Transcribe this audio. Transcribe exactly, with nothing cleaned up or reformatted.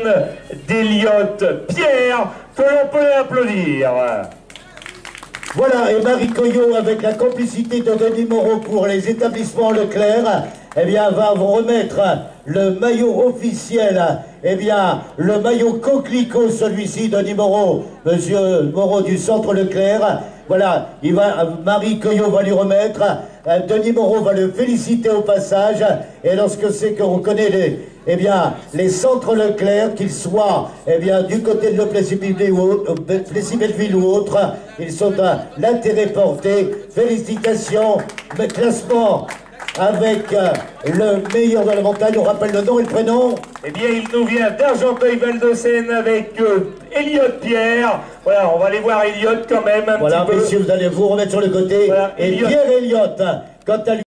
d'Eliott Pierre, que l'on peut applaudir. Voilà, et Marie Coyot, avec la complicité de Denis Moreau pour les établissements Leclerc, eh bien, va vous remettre le maillot officiel, eh bien, le maillot coquelicot, celui-ci, Denis Moreau, monsieur Moreau du centre Leclerc. Voilà, il va, Marie Coyot va lui remettre, euh, Denis Moreau va le féliciter au passage, et lorsque c'est qu'on connaît les, eh bien, les centres Leclerc, qu'ils soient, eh bien, du côté de Plessis-Belleville ou, Plessis-Belleville ou autre, ils sont à l'intérêt porté. Félicitations, le classement avec euh, le meilleur de la montagne. On rappelle le nom et le prénom. Eh bien, il nous vient d'Argenteuil-Val de Seine avec euh, Eliott Pierre. Voilà, on va aller voir Eliott quand même un voilà, petit peu. Voilà, messieurs, vous allez vous remettre sur le côté. Voilà, et Eliott. Pierre Eliott, quant à lui.